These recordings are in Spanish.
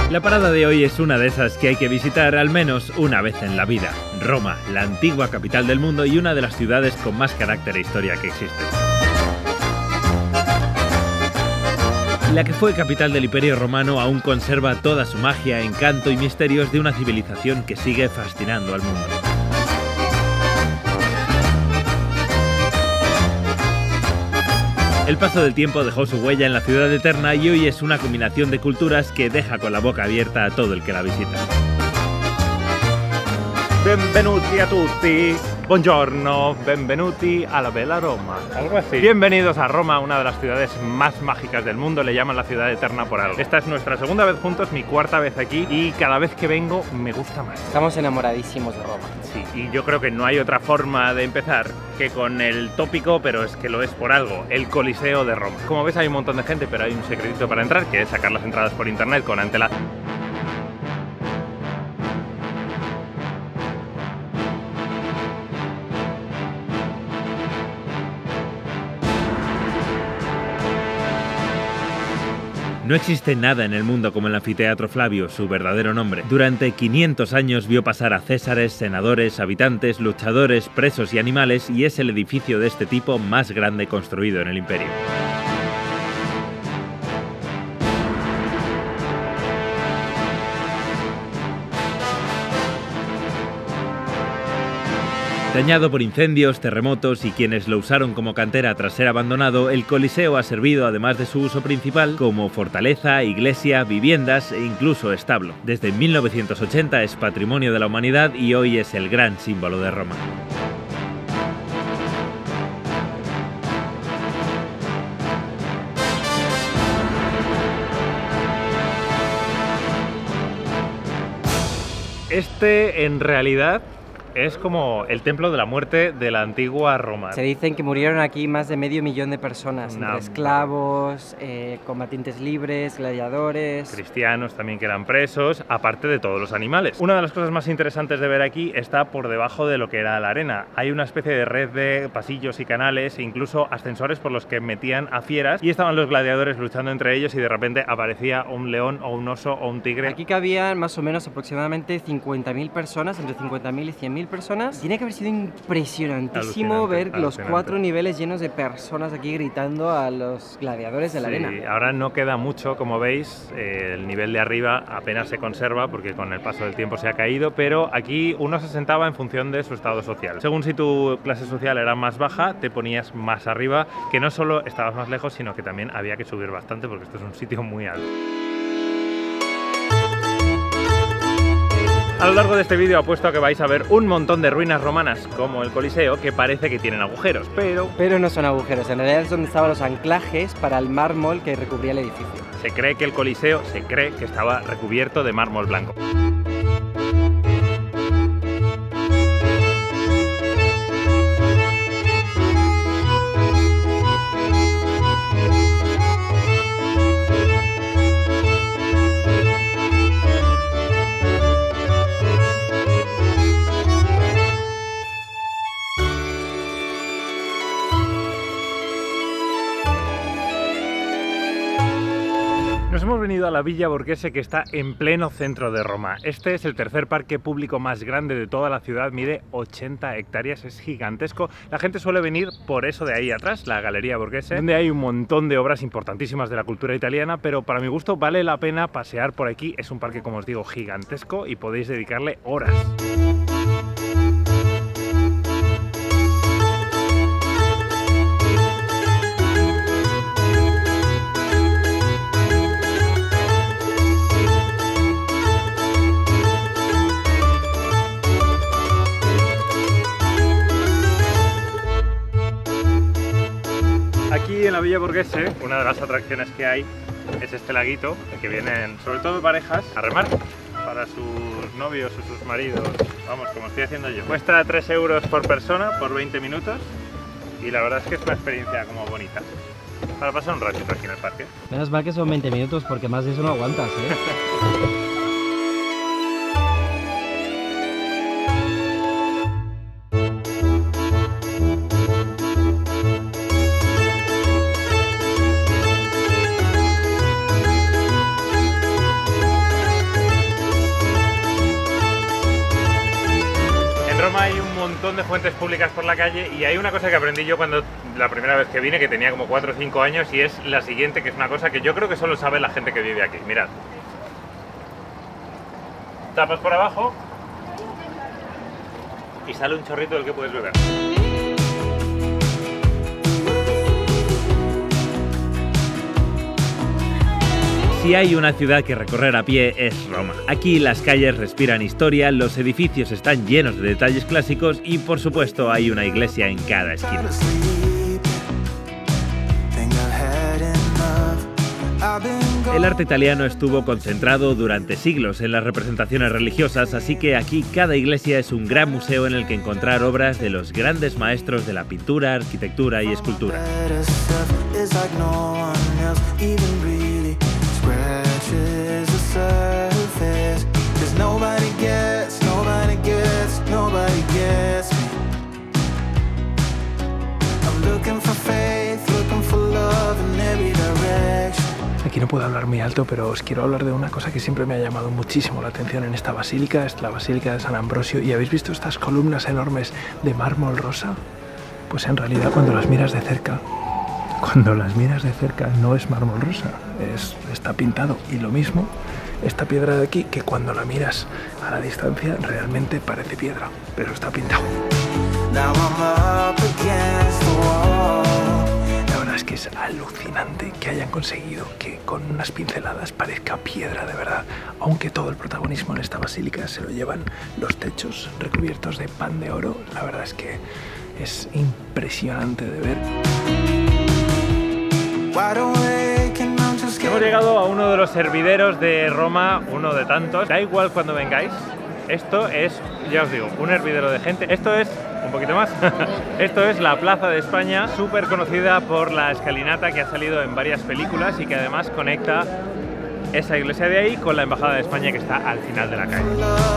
La parada de hoy es una de esas que hay que visitar al menos una vez en la vida. Roma, la antigua capital del mundo y una de las ciudades con más carácter e historia que existen. La que fue capital del Imperio Romano aún conserva toda su magia, encanto y misterios de una civilización que sigue fascinando al mundo. El paso del tiempo dejó su huella en la ciudad eterna y hoy es una combinación de culturas que deja con la boca abierta a todo el que la visita. Benvenuti a tutti, buongiorno, benvenuti a la bella Roma, algo así. Bienvenidos a Roma, una de las ciudades más mágicas del mundo, le llaman la ciudad eterna por algo. Esta es nuestra segunda vez juntos, mi cuarta vez aquí y cada vez que vengo me gusta más. Estamos enamoradísimos de Roma. Sí, y yo creo que no hay otra forma de empezar que con el tópico, pero es que lo es por algo, el Coliseo de Roma. Como ves hay un montón de gente, pero hay un secretito para entrar, que es sacar las entradas por internet con antelación. No existe nada en el mundo como el Anfiteatro Flavio, su verdadero nombre. Durante 500 años vio pasar a césares, senadores, habitantes, luchadores, presos y animales y es el edificio de este tipo más grande construido en el imperio. Dañado por incendios, terremotos y quienes lo usaron como cantera tras ser abandonado, el Coliseo ha servido, además de su uso principal, como fortaleza, iglesia, viviendas e incluso establo. Desde 1980 es patrimonio de la humanidad y hoy es el gran símbolo de Roma. Este en realidad es como el templo de la muerte de la antigua Roma. Se dicen que murieron aquí más de 500.000 de personas, entre esclavos, combatientes libres, gladiadores... cristianos también que eran presos, aparte de todos los animales. Una de las cosas más interesantes de ver aquí está por debajo de lo que era la arena. Hay una especie de red de pasillos y canales e incluso ascensores por los que metían a fieras y estaban los gladiadores luchando entre ellos y de repente aparecía un león o un oso o un tigre. Aquí cabían más o menos aproximadamente 50.000 personas, entre 50.000 y 100.000 personas. Tiene que haber sido impresionantísimo ver los 4 niveles llenos de personas aquí gritando a los gladiadores de la arena. Ahora no queda mucho, como veis, el nivel de arriba apenas se conserva porque con el paso del tiempo se ha caído, pero aquí uno se sentaba en función de su estado social. Según si tu clase social era más baja, te ponías más arriba, que no solo estabas más lejos, sino que también había que subir bastante porque esto es un sitio muy alto. A lo largo de este vídeo apuesto a que vais a ver un montón de ruinas romanas como el Coliseo que parece que tienen agujeros, pero no son agujeros, en realidad es donde estaban los anclajes para el mármol que recubría el edificio. Se cree que el Coliseo estaba recubierto de mármol blanco. Nos hemos venido a la Villa Borghese, que está en pleno centro de Roma. Este es el tercer parque público más grande de toda la ciudad, mide 80 hectáreas, es gigantesco. La gente suele venir por eso de ahí atrás, la Galería Borghese, donde hay un montón de obras importantísimas de la cultura italiana, pero para mi gusto vale la pena pasear por aquí. Es un parque, como os digo, gigantesco y podéis dedicarle horas. Aquí en la Villa Borghese, una de las atracciones que hay es este laguito, en que vienen sobre todo parejas a remar para sus novios o sus maridos, vamos, como estoy haciendo yo. Cuesta 3 euros por persona por 20 minutos y la verdad es que es una experiencia como bonita para pasar un ratito aquí en el parque. Menos mal que son 20 minutos porque más de eso no aguantas, ¿eh? montón de fuentes públicas por la calle y hay una cosa que aprendí yo cuando la primera vez que vine, que tenía como 4 o 5 años, y es la siguiente, que es una cosa que yo creo que solo sabe la gente que vive aquí. Mirad. Tapas por abajo y sale un chorrito del que puedes beber. Si hay una ciudad que recorrer a pie es Roma. Aquí las calles respiran historia, los edificios están llenos de detalles clásicos y por supuesto hay una iglesia en cada esquina. El arte italiano estuvo concentrado durante siglos en las representaciones religiosas, así que aquí cada iglesia es un gran museo en el que encontrar obras de los grandes maestros de la pintura, arquitectura y escultura. Aquí no puedo hablar muy alto, pero os quiero hablar de una cosa que siempre me ha llamado muchísimo la atención en esta basílica, es la Basílica de San Ambrosio. ¿Y habéis visto estas columnas enormes de mármol rosa? Pues en realidad cuando las miras de cerca no es mármol rosa, está pintado. Y lo mismo, esta piedra de aquí, que cuando la miras a la distancia realmente parece piedra, pero está pintado. La verdad es que es alucinante que hayan conseguido que con unas pinceladas parezca piedra de verdad, aunque todo el protagonismo en esta basílica se lo llevan los techos recubiertos de pan de oro. La verdad es que es impresionante de ver. Hemos llegado a uno de los hervideros de Roma, uno de tantos. Da igual cuando vengáis, esto es, ya os digo, un hervidero de gente. Esto es, un poquito más, esto es la Plaza de España, súper conocida por la escalinata que ha salido en varias películas y que además conecta esa iglesia de ahí con la Embajada de España que está al final de la calle.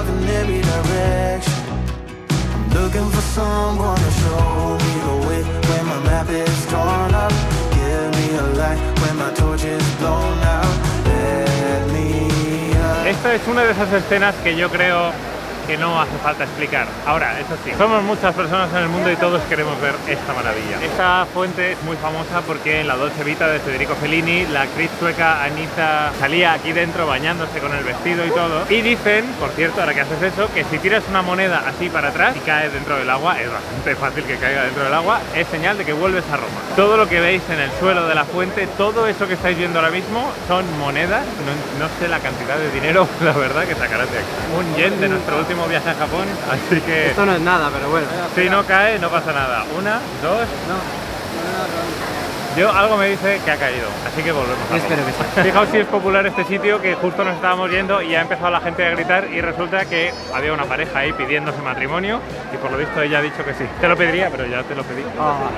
Esta es una de esas escenas que yo creo que no hace falta explicar. Ahora, eso sí, somos muchas personas en el mundo y todos queremos ver esta maravilla. Esta fuente es muy famosa porque en la Dolce Vita de Federico Fellini, la actriz sueca Anita salía aquí dentro bañándose con el vestido y todo. Y dicen, por cierto, ahora que haces eso, que si tiras una moneda así para atrás y cae dentro del agua, es bastante fácil que caiga dentro del agua, es señal de que vuelves a Roma. Todo lo que veis en el suelo de la fuente, todo eso que estáis viendo ahora mismo, son monedas. No sé la cantidad de dinero, la verdad, que sacarás de aquí. Un yen de nuestro último viaje a Japón, así que... Esto no es nada, pero bueno. Si no cae, no pasa nada. Una, dos... No. Yo algo me dice que ha caído, así que volvemos a Roma. Espero que sí. Fijaos si es popular este sitio, que justo nos estábamos yendo y ha empezado la gente a gritar y resulta que había una pareja ahí pidiéndose matrimonio y por lo visto ella ha dicho que sí. Te lo pediría, pero ya te lo pedí.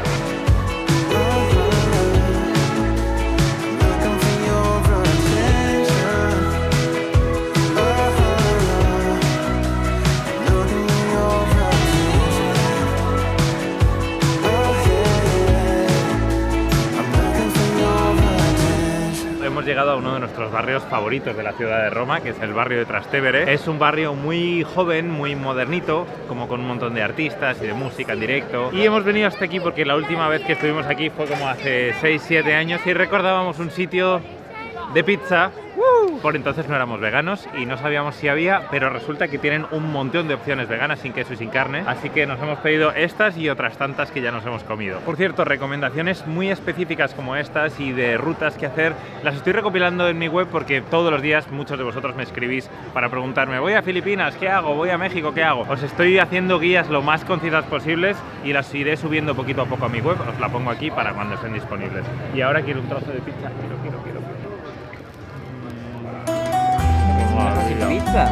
Hemos llegado a uno de nuestros barrios favoritos de la ciudad de Roma, que es el barrio de Trastevere. Es un barrio muy joven, muy modernito, como con un montón de artistas y de música en directo. Y hemos venido hasta aquí porque la última vez que estuvimos aquí fue como hace 6-7 años y recordábamos un sitio de pizza. Por entonces no éramos veganos y no sabíamos si había, pero resulta que tienen un montón de opciones veganas sin queso y sin carne, así que nos hemos pedido estas y otras tantas que ya nos hemos comido. Por cierto, recomendaciones muy específicas como estas y de rutas que hacer las estoy recopilando en mi web porque todos los días muchos de vosotros me escribís para preguntarme: voy a Filipinas, ¿qué hago? Voy a México, ¿qué hago? Os estoy haciendo guías lo más concisas posibles y las iré subiendo poquito a poco a mi web, os la pongo aquí para cuando estén disponibles. Y ahora quiero un trozo de pizza, quiero. Pizza.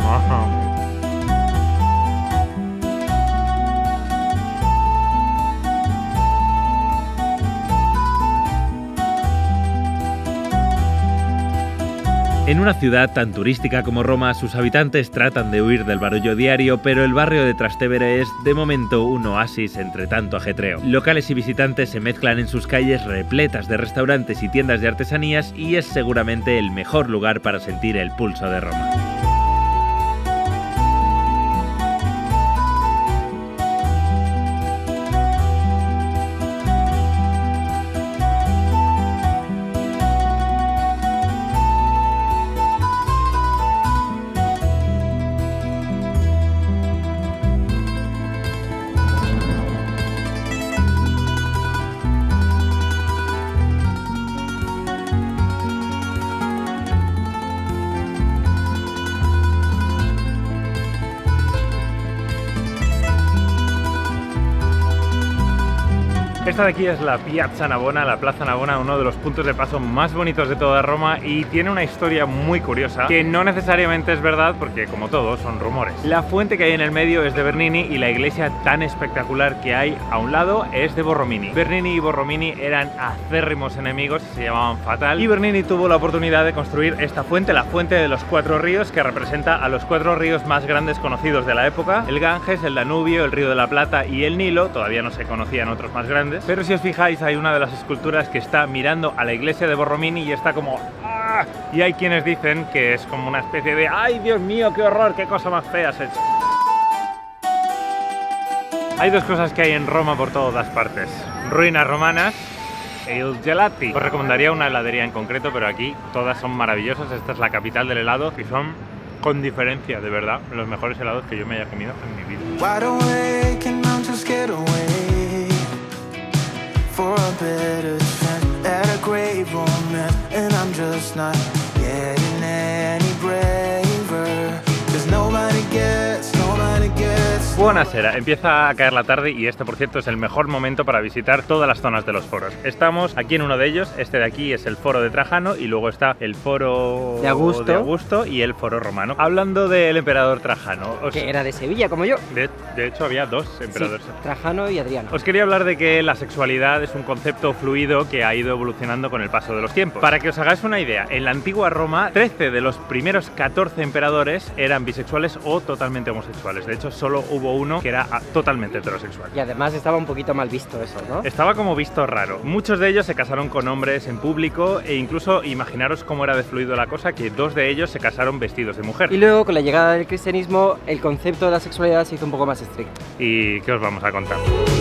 En una ciudad tan turística como Roma, sus habitantes tratan de huir del barullo diario, pero el barrio de Trastevere es, de momento, un oasis entre tanto ajetreo. Locales y visitantes se mezclan en sus calles repletas de restaurantes y tiendas de artesanías y es seguramente el mejor lugar para sentir el pulso de Roma. Esta de aquí es la Piazza Navona, la Plaza Navona, uno de los puntos de paso más bonitos de toda Roma, y tiene una historia muy curiosa que no necesariamente es verdad porque, como todo, son rumores. La fuente que hay en el medio es de Bernini y la iglesia tan espectacular que hay a un lado es de Borromini. Bernini y Borromini eran acérrimos enemigos y se llamaban fatal, y Bernini tuvo la oportunidad de construir esta fuente, la fuente de los 4 ríos, que representa a los 4 ríos más grandes conocidos de la época: el Ganges, el Danubio, el Río de la Plata y el Nilo. Todavía no se conocían otros más grandes, pero si os fijáis hay una de las esculturas que está mirando a la iglesia de Borromini y está como ¡ah! Y hay quienes dicen que es como una especie de ¡ay, Dios mío, qué horror, qué cosa más fea has hecho! Hay dos cosas que hay en Roma por todas partes: ruinas romanas e il gelati. Os recomendaría una heladería en concreto, pero aquí todas son maravillosas. Esta es la capital del helado y son, con diferencia, de verdad, los mejores helados que yo me haya comido en mi vida. Buonasera, empieza a caer la tarde y este, por cierto, es el mejor momento para visitar todas las zonas de los foros. Estamos aquí en uno de ellos. Este de aquí es el foro de Trajano y luego está el foro de Augusto y el foro romano. Hablando del emperador Trajano, que era de Sevilla, como yo. De hecho, había 2 emperadores. Sí, Trajano y Adriano. Os quería hablar de que la sexualidad es un concepto fluido que ha ido evolucionando con el paso de los tiempos. Para que os hagáis una idea, en la antigua Roma, 13 de los primeros 14 emperadores eran bisexuales o totalmente homosexuales. De hecho, solo hubo uno que era totalmente heterosexual. Y además estaba un poquito mal visto eso, ¿no? Estaba como visto raro. Muchos de ellos se casaron con hombres en público e incluso, imaginaros cómo era de fluido la cosa, que 2 de ellos se casaron vestidos de mujer. Y luego, con la llegada del cristianismo, el concepto de la sexualidad se hizo un poco más estricto. ¿Y qué os vamos a contar?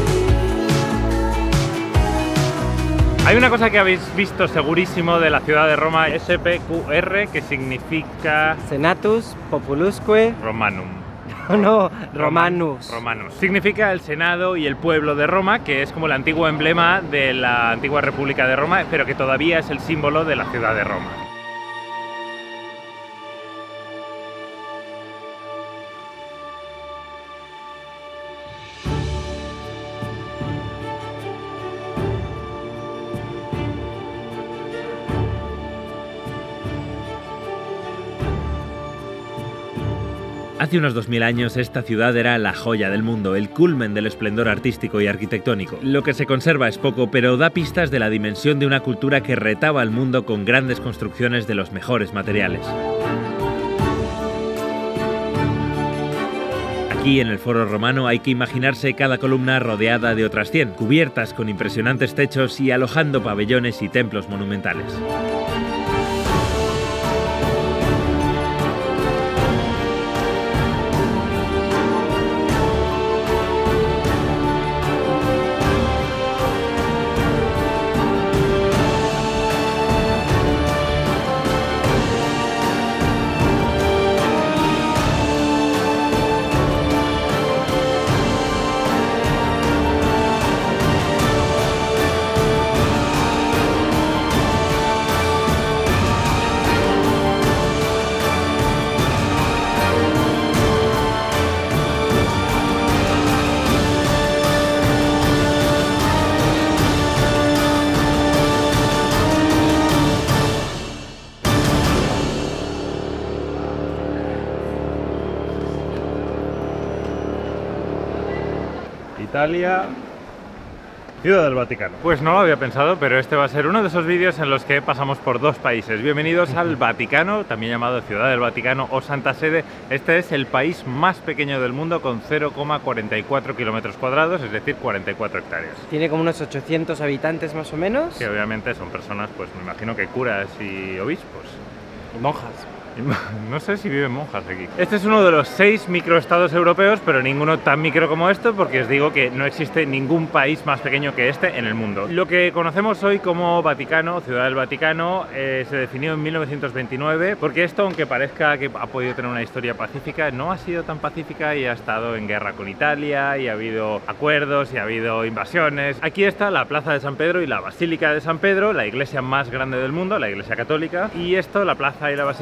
Hay una cosa que habéis visto segurísimo de la ciudad de Roma, SPQR, que significa... Senatus Populusque Romanum. No, Romanus. Romanus. Significa el Senado y el pueblo de Roma, que es como el antiguo emblema de la antigua República de Roma, pero que todavía es el símbolo de la ciudad de Roma. Hace unos 2000 años esta ciudad era la joya del mundo, el culmen del esplendor artístico y arquitectónico. Lo que se conserva es poco, pero da pistas de la dimensión de una cultura que retaba al mundo con grandes construcciones de los mejores materiales. Aquí en el Foro Romano hay que imaginarse cada columna rodeada de otras 100, cubiertas con impresionantes techos y alojando pabellones y templos monumentales. Italia, Ciudad del Vaticano. Pues no lo había pensado, pero este va a ser uno de esos vídeos en los que pasamos por 2 países. Bienvenidos al Vaticano, también llamado Ciudad del Vaticano o Santa Sede. Este es el país más pequeño del mundo con 0,44 kilómetros cuadrados, es decir, 44 hectáreas. Tiene como unos 800 habitantes más o menos. Que obviamente son personas, pues me imagino que curas y obispos. Y monjas. No sé si viven monjas aquí. Este es uno de los 6 microestados europeos, pero ninguno tan micro como esto, porque os digo que no existe ningún país más pequeño que este en el mundo. Lo que conocemos hoy como Vaticano, Ciudad del Vaticano, se definió en 1929, porque esto, aunque parezca que ha podido tener una historia pacífica, no ha sido tan pacífica y ha estado en guerra con Italia, y ha habido acuerdos, y ha habido invasiones. Aquí está la Plaza de San Pedro y la Basílica de San Pedro, la iglesia más grande del mundo, la iglesia católica, y esto, la plaza y la basílica,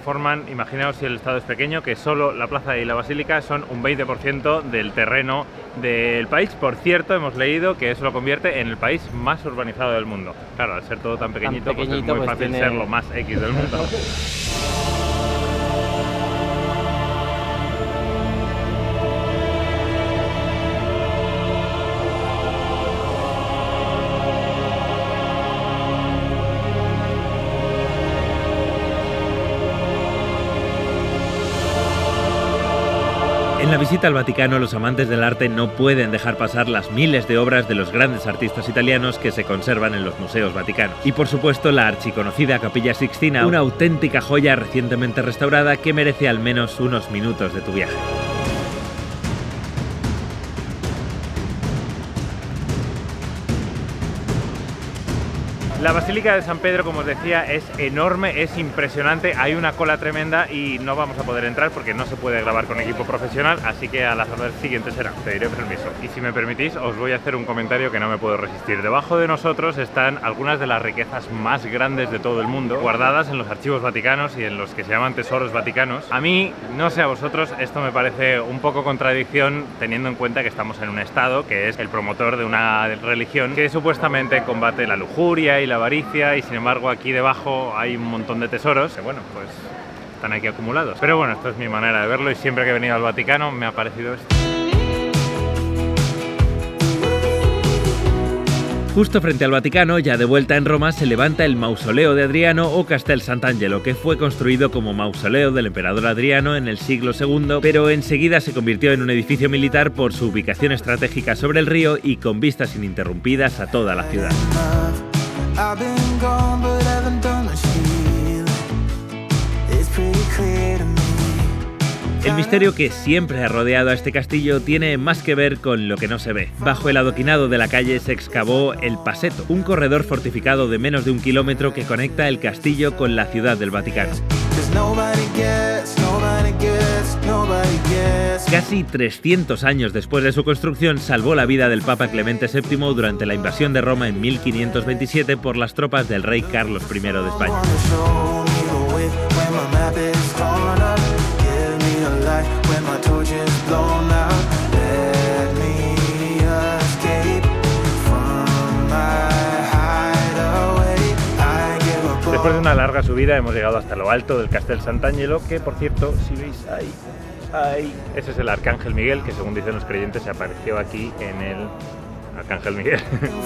conforman, imaginaos si el estado es pequeño, que solo la plaza y la basílica son un 20% del terreno del país. Por cierto, hemos leído que eso lo convierte en el país más urbanizado del mundo. Claro, al ser todo tan pequeñito, pues es muy fácil ser lo más X del mundo. En la visita al Vaticano, los amantes del arte no pueden dejar pasar las miles de obras de los grandes artistas italianos que se conservan en los museos vaticanos. Y por supuesto la archiconocida Capilla Sixtina, una auténtica joya recientemente restaurada que merece al menos unos minutos de tu viaje. La Basílica de San Pedro, como os decía, es enorme, es impresionante, hay una cola tremenda y no vamos a poder entrar porque no se puede grabar con equipo profesional, así que a la siguiente será, pediré permiso. Y si me permitís, os voy a hacer un comentario que no me puedo resistir. Debajo de nosotros están algunas de las riquezas más grandes de todo el mundo, guardadas en los archivos vaticanos y en los que se llaman tesoros vaticanos. A mí, no sé a vosotros, esto me parece un poco contradicción, teniendo en cuenta que estamos en un estado que es el promotor de una religión que supuestamente combate la lujuria y la avaricia, y sin embargo aquí debajo hay un montón de tesoros que, bueno, pues están aquí acumulados. Pero bueno, esto es mi manera de verlo y siempre que he venido al Vaticano me ha parecido esto. Justo frente al Vaticano, ya de vuelta en Roma, se levanta el Mausoleo de Adriano o Castel Sant'Angelo, que fue construido como mausoleo del emperador Adriano en el siglo II, pero enseguida se convirtió en un edificio militar por su ubicación estratégica sobre el río y con vistas ininterrumpidas a toda la ciudad. El misterio que siempre ha rodeado a este castillo tiene más que ver con lo que no se ve. Bajo el adoquinado de la calle se excavó el Paseto, un corredor fortificado de menos de 1 kilómetro que conecta el castillo con la ciudad del Vaticano. Casi 300 años después de su construcción, salvó la vida del Papa Clemente VII durante la invasión de Roma en 1527 por las tropas del rey Carlos I de España. Después de una larga subida hemos llegado hasta lo alto del Castel Sant'Angelo, que por cierto, si veis ahí, ese es el Arcángel Miguel, que según dicen los creyentes se apareció aquí en el Arcángel Miguel.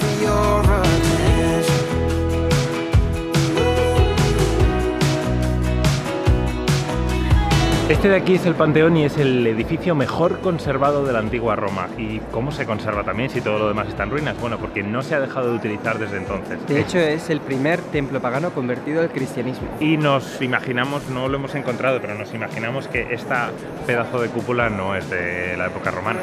Este de aquí es el Panteón y es el edificio mejor conservado de la antigua Roma. ¿Y cómo se conserva también si todo lo demás está en ruinas? Bueno, porque no se ha dejado de utilizar desde entonces. De hecho, es el primer templo pagano convertido al cristianismo. Y nos imaginamos, no lo hemos encontrado, pero nos imaginamos que esta pedazo de cúpula no es de la época romana.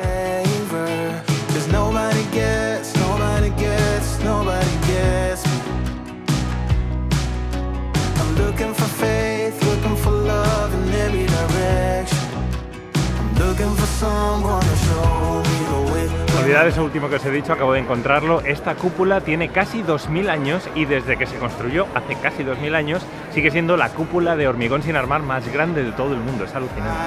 Olvidad eso último que os he dicho, acabo de encontrarlo. Esta cúpula tiene casi 2000 años y desde que se construyó hace casi 2000 años sigue siendo la cúpula de hormigón sin armar más grande de todo el mundo. Es alucinante.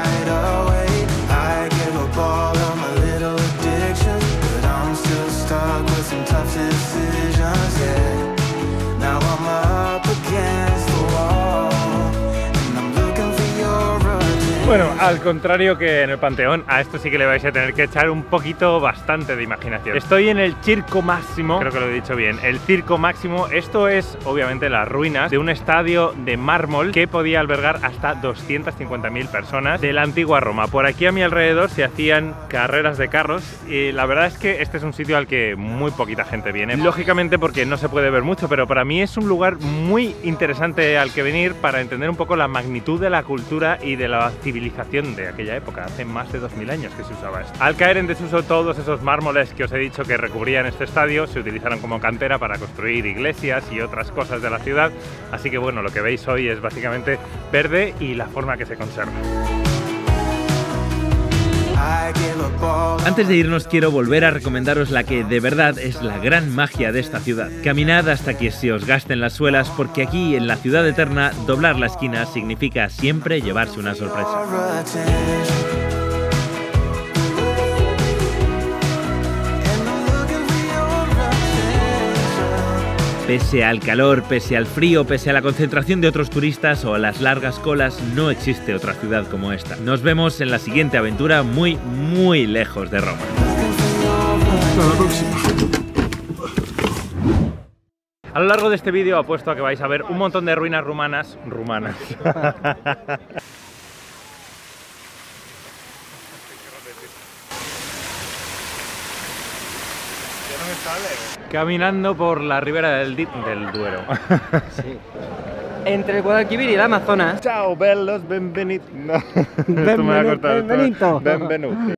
Bueno, al contrario que en el Panteón, a esto sí que le vais a tener que echar un poquito bastante de imaginación. Estoy en el Circo Máximo, creo que lo he dicho bien, el Circo Máximo. Esto es obviamente las ruinas de un estadio de mármol que podía albergar hasta 250.000 personas de la antigua Roma. Por aquí a mi alrededor se hacían carreras de carros y la verdad es que este es un sitio al que muy poquita gente viene. Lógicamente porque no se puede ver mucho, pero para mí es un lugar muy interesante al que venir para entender un poco la magnitud de la cultura y de la civilización de aquella época. Hace más de 2000 años que se usaba esto. Al caer en desuso todos esos mármoles que os he dicho que recubrían este estadio, se utilizaron como cantera para construir iglesias y otras cosas de la ciudad, así que bueno, lo que veis hoy es básicamente verde y la forma que se conserva. Antes de irnos quiero volver a recomendaros la que de verdad es la gran magia de esta ciudad. Caminad hasta que se os gasten las suelas, porque aquí en la ciudad eterna doblar la esquina significa siempre llevarse una sorpresa. Pese al calor, pese al frío, pese a la concentración de otros turistas o a las largas colas, no existe otra ciudad como esta. Nos vemos en la siguiente aventura muy, muy lejos de Roma. Hasta la próxima. A lo largo de este vídeo apuesto a que vais a ver un montón de ruinas rumanas. Caminando por la ribera del Duero. Sí. Entre el Guadalquivir y el Amazonas. Ciao bellos, benvenuti. No, Benvenuti.